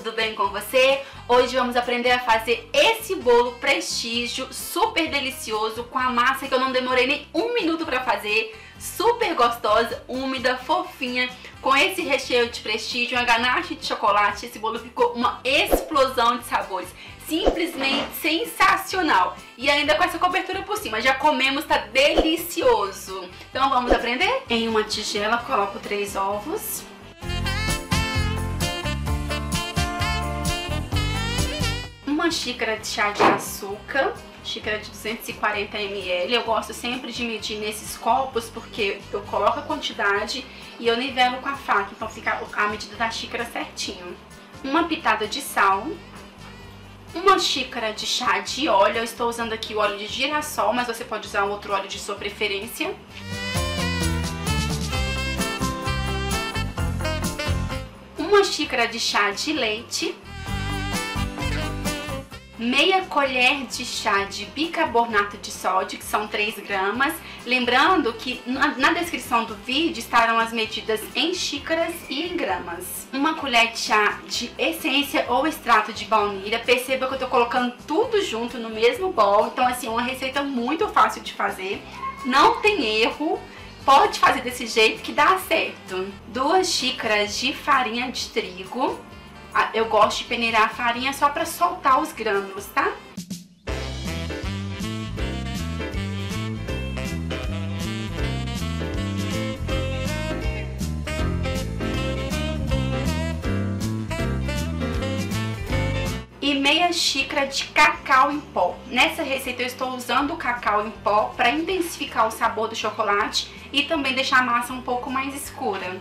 tudo bem com você? Hoje vamos aprender a fazer esse bolo prestígio, super delicioso, com a massa que eu não demorei nem um minuto pra fazer, super gostosa, úmida, fofinha, com esse recheio de prestígio, uma ganache de chocolate. Esse bolo ficou uma explosão de sabores, simplesmente sensacional. E ainda com essa cobertura por cima, já comemos, tá delicioso. Então vamos aprender? Em uma tigela coloco 3 ovos. Uma xícara de chá de açúcar, xícara de 240 ml. Eu gosto sempre de medir nesses copos porque eu coloco a quantidade e eu nivelo com a faca, então fica a medida da xícara certinho. Uma pitada de sal. Uma xícara de chá de óleo. Eu estou usando aqui o óleo de girassol, mas você pode usar um outro óleo de sua preferência. Uma xícara de chá de leite. Meia colher de chá de bicarbonato de sódio, que são 3 gramas. Lembrando que na descrição do vídeo estarão as medidas em xícaras e em gramas. Uma colher de chá de essência ou extrato de baunilha. Perceba que eu tô colocando tudo junto no mesmo bowl. Então assim, é uma receita muito fácil de fazer. Não tem erro. Pode fazer desse jeito que dá certo. 2 xícaras de farinha de trigo. Eu gosto de peneirar a farinha só para soltar os grânulos, tá? E meia xícara de cacau em pó. Nessa receita eu estou usando o cacau em pó para intensificar o sabor do chocolate e também deixar a massa um pouco mais escura.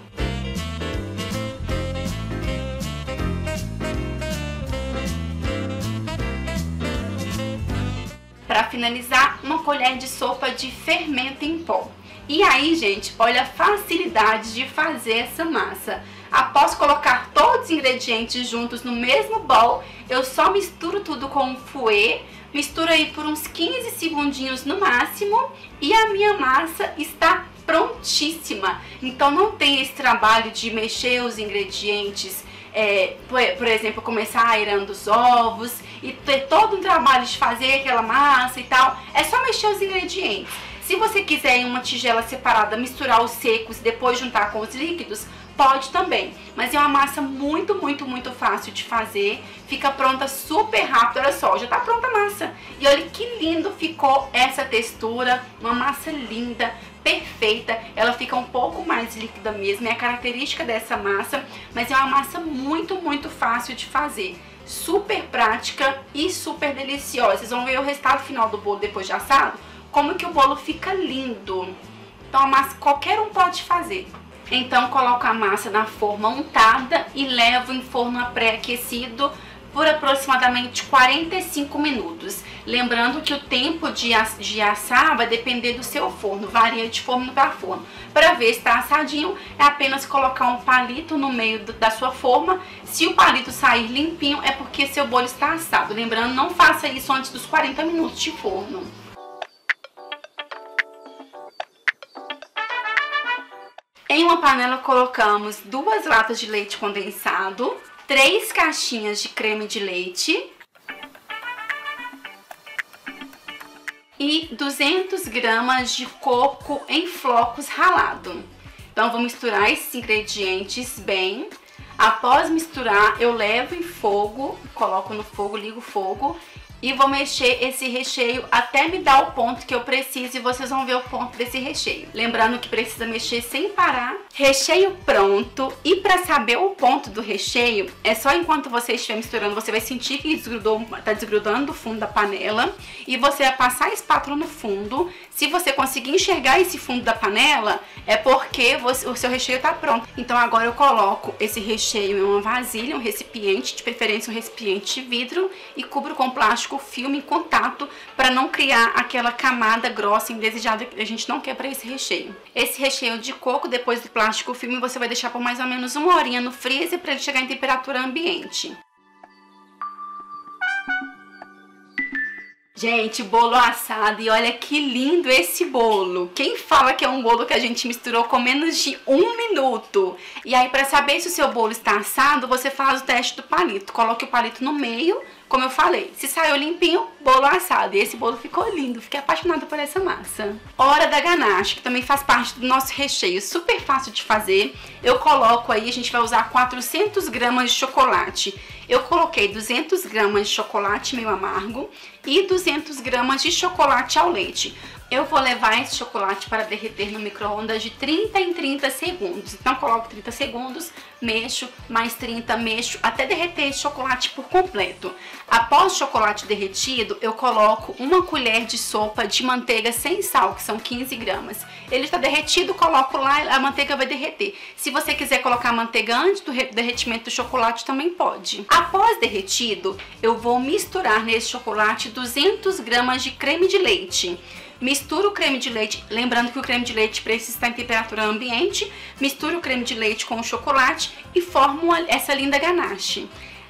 Para finalizar, uma colher de sopa de fermento em pó. E aí, gente, olha a facilidade de fazer essa massa. Após colocar todos os ingredientes juntos no mesmo bowl, eu só misturo tudo com um fouet, misturo aí por uns 15 segundinhos no máximo e a minha massa está prontíssima. Então não tem esse trabalho de mexer os ingredientes, por exemplo, começar airando os ovos e ter todo um trabalho de fazer aquela massa e tal. É só mexer os ingredientes. Se você quiser em uma tigela separada misturar os secos e depois juntar com os líquidos, pode também. Mas é uma massa muito fácil de fazer. Fica pronta super rápido. Olha só, já tá pronta a massa. E olha que lindo ficou essa textura. Uma massa linda, perfeita. Ela fica um pouco mais líquida mesmo, é a característica dessa massa. Mas é uma massa muito fácil de fazer. Super prática e super deliciosa. Vocês vão ver o resultado final do bolo depois de assado, como que o bolo fica lindo. Então a massa qualquer um pode fazer. Então coloco a massa na forma untada e levo em forno pré-aquecido por aproximadamente 45 minutos. Lembrando que o tempo de assar vai depender do seu forno, varia de forno para forno. Para ver se está assadinho, é apenas colocar um palito no meio da sua forma. Se o palito sair limpinho, é porque seu bolo está assado. Lembrando, não faça isso antes dos 40 minutos de forno. Em uma panela colocamos 2 latas de leite condensado, 3 caixinhas de creme de leite e 200 gramas de coco em flocos ralado. Então vou misturar esses ingredientes bem. Após misturar, eu levo em fogo, coloco no fogo, ligo o fogo e vou mexer esse recheio até me dar o ponto que eu preciso e vocês vão ver o ponto desse recheio. Lembrando que precisa mexer sem parar. Recheio pronto. E para saber o ponto do recheio, é só enquanto você estiver misturando, você vai sentir que tá desgrudando do fundo da panela e você vai passar a espátula no fundo. Se você conseguir enxergar esse fundo da panela, é porque o seu recheio tá pronto. Então agora eu coloco esse recheio em uma vasilha, um recipiente, de preferência um recipiente de vidro, e cubro com plástico filme em contato para não criar aquela camada grossa indesejada que a gente não quer para esse recheio. Esse recheio de coco, depois do plástico filme, você vai deixar por mais ou menos 1 horinha no freezer para ele chegar em temperatura ambiente. Gente, bolo assado, e olha que lindo esse bolo. Quem fala que é um bolo que a gente misturou com menos de 1 minuto? E aí, para saber se o seu bolo está assado, você faz o teste do palito. Coloque o palito no meio, como eu falei. Se saiu limpinho, bolo assado. E esse bolo ficou lindo, fiquei apaixonada por essa massa. Hora da ganache, que também faz parte do nosso recheio. Super fácil de fazer. Eu coloco aí, a gente vai usar 400 gramas de chocolate. Eu coloquei 200 gramas de chocolate meio amargo e 200 gramas de chocolate ao leite. Eu vou levar esse chocolate para derreter no micro-ondas de 30 em 30 segundos. Então coloco 30 segundos, mexo, mais 30, mexo, até derreter esse chocolate por completo. Após o chocolate derretido, eu coloco 1 colher de sopa de manteiga sem sal, que são 15 gramas. Ele está derretido, coloco lá, a manteiga vai derreter. Se você quiser colocar manteiga antes do derretimento do chocolate, também pode. Após derretido, eu vou misturar nesse chocolate 200 gramas de creme de leite. Misturo o creme de leite, lembrando que o creme de leite precisa estar em temperatura ambiente. Misturo o creme de leite com o chocolate e formo essa linda ganache.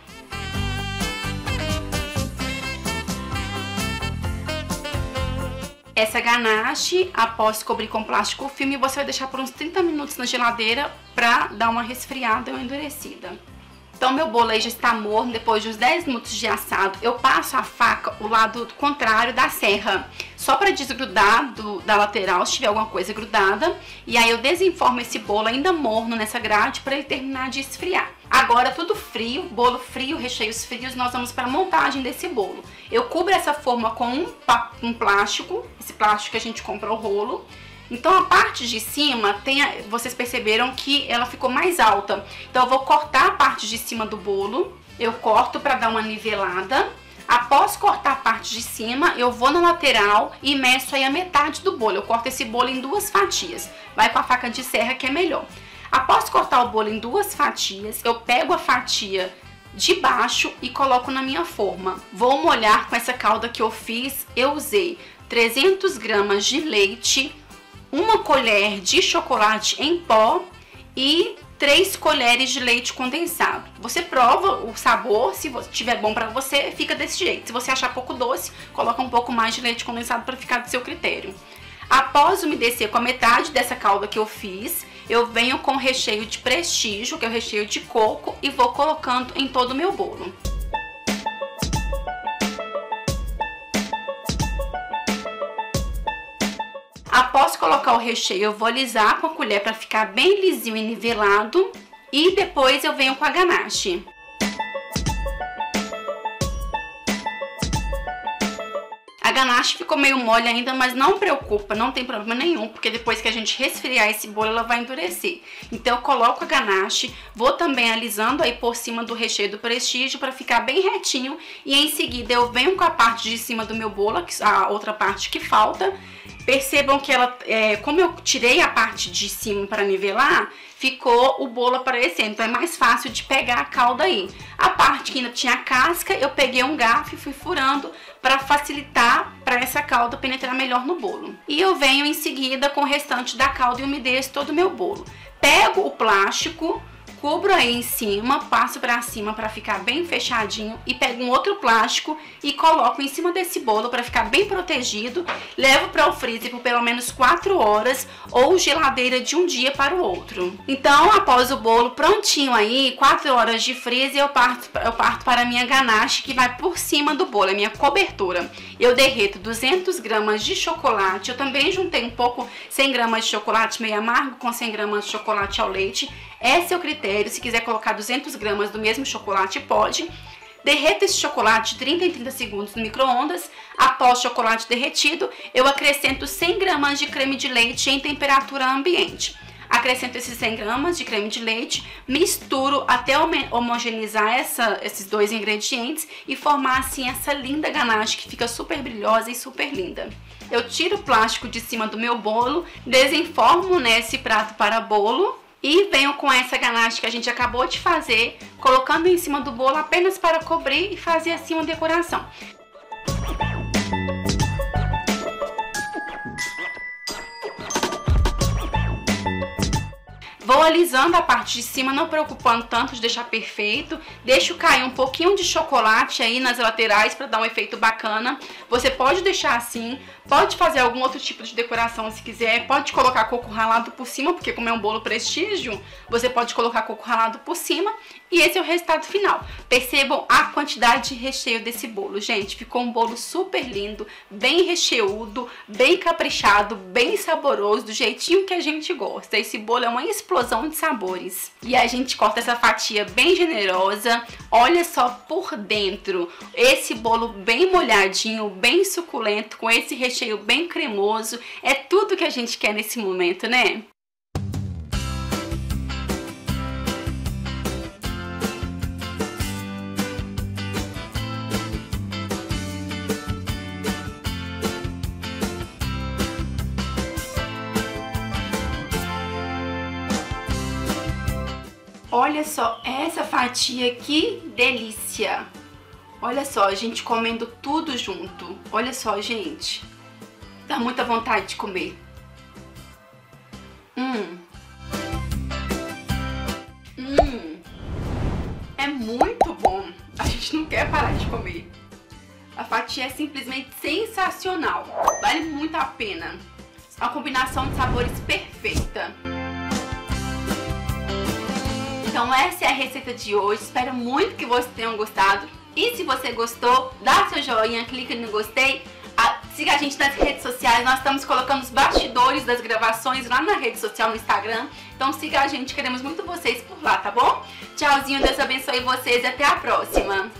Essa ganache, após cobrir com plástico filme, você vai deixar por uns 30 minutos na geladeira para dar uma resfriada ou endurecida. Então meu bolo aí já está morno, depois de uns 10 minutos de assado, eu passo a faca o lado contrário da serra, só para desgrudar da lateral se tiver alguma coisa grudada, e aí eu desenformo esse bolo ainda morno nessa grade para ele terminar de esfriar. Agora tudo frio, bolo frio, recheios frios, nós vamos para a montagem desse bolo. Eu cubro essa forma com um plástico, esse plástico que a gente compra o rolo. Então a parte de cima, vocês perceberam que ela ficou mais alta. Então eu vou cortar a parte de cima do bolo, eu corto para dar uma nivelada. Após cortar a parte de cima, eu vou na lateral e meço aí a metade do bolo. Eu corto esse bolo em 2 fatias, vai com a faca de serra que é melhor. Após cortar o bolo em 2 fatias, eu pego a fatia de baixo e coloco na minha forma. Vou molhar com essa calda que eu fiz, eu usei 300 gramas de leite, 1 colher de chocolate em pó e 3 colheres de leite condensado. Você prova o sabor, se estiver bom para você, fica desse jeito. Se você achar pouco doce, coloca um pouco mais de leite condensado para ficar do seu critério. Após umedecer com a metade dessa calda que eu fiz, eu venho com o recheio de prestígio, que é o recheio de coco, e vou colocando em todo o meu bolo. Após colocar o recheio, eu vou alisar com a colher para ficar bem lisinho e nivelado. E depois eu venho com a ganache. A ganache ficou meio mole ainda, mas não preocupa, não tem problema nenhum, porque depois que a gente resfriar esse bolo, ela vai endurecer. Então eu coloco a ganache, vou também alisando aí por cima do recheio do prestígio para ficar bem retinho. E em seguida eu venho com a parte de cima do meu bolo, a outra parte que falta. Percebam que ela, como eu tirei a parte de cima para nivelar, ficou o bolo aparecendo, então é mais fácil de pegar a calda aí. A parte que ainda tinha casca, eu peguei um garfo e fui furando para facilitar para essa calda penetrar melhor no bolo. E eu venho em seguida com o restante da calda e umedeço todo o meu bolo. Pego o plástico, cubro aí em cima, passo para cima para ficar bem fechadinho e pego um outro plástico e coloco em cima desse bolo para ficar bem protegido. Levo para o freezer por pelo menos 4 horas ou geladeira de um dia para o outro. Então, após o bolo prontinho aí, 4 horas de freezer, eu parto para a minha ganache, que vai por cima do bolo, é minha cobertura. Eu derreto 200 gramas de chocolate, eu também juntei um pouco 100 gramas de chocolate meio amargo com 100 gramas de chocolate ao leite. É seu critério, se quiser colocar 200 gramas do mesmo chocolate, pode. Derreta esse chocolate de 30 em 30 segundos no micro-ondas. Após o chocolate derretido, eu acrescento 100 gramas de creme de leite em temperatura ambiente. Acrescento esses 100 gramas de creme de leite, misturo até homogeneizar esses 2 ingredientes e formar assim essa linda ganache que fica super brilhosa e super linda. Eu tiro o plástico de cima do meu bolo, desenformo nesse prato para bolo. E venho com essa ganache que a gente acabou de fazer, colocando em cima do bolo apenas para cobrir e fazer assim uma decoração. Vou Vou alisando a parte de cima, não preocupando tanto de deixar perfeito. Deixo cair um pouquinho de chocolate aí nas laterais para dar um efeito bacana. Você pode deixar assim, pode fazer algum outro tipo de decoração se quiser. Pode colocar coco ralado por cima, porque como é um bolo prestígio, você pode colocar coco ralado por cima. E esse é o resultado final. Percebam a quantidade de recheio desse bolo, gente. Ficou um bolo super lindo, bem recheudo, bem caprichado, bem saboroso, do jeitinho que a gente gosta. Esse bolo é uma explosão de sabores. E a gente corta essa fatia bem generosa. Olha só por dentro. Esse bolo bem molhadinho, bem suculento, com esse recheio bem cremoso. É tudo que a gente quer nesse momento, né? Olha só essa fatia, que delícia! Olha só, a gente comendo tudo junto. Olha só, gente. Dá muita vontade de comer. É muito bom. A gente não quer parar de comer. A fatia é simplesmente sensacional. Vale muito a pena. É uma combinação de sabores perfeita. Então essa é a receita de hoje, espero muito que vocês tenham gostado. E se você gostou, dá seu joinha, clica no gostei, siga a gente nas redes sociais, nós estamos colocando os bastidores das gravações lá na rede social, no Instagram. Então siga a gente, queremos muito vocês por lá, tá bom? Tchauzinho, Deus abençoe vocês e até a próxima!